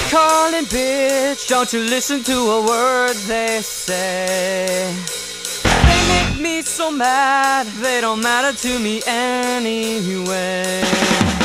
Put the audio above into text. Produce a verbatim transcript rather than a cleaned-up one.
calling bitch, don't you listen to a word they say. They make me so mad, they don't matter to me anyway.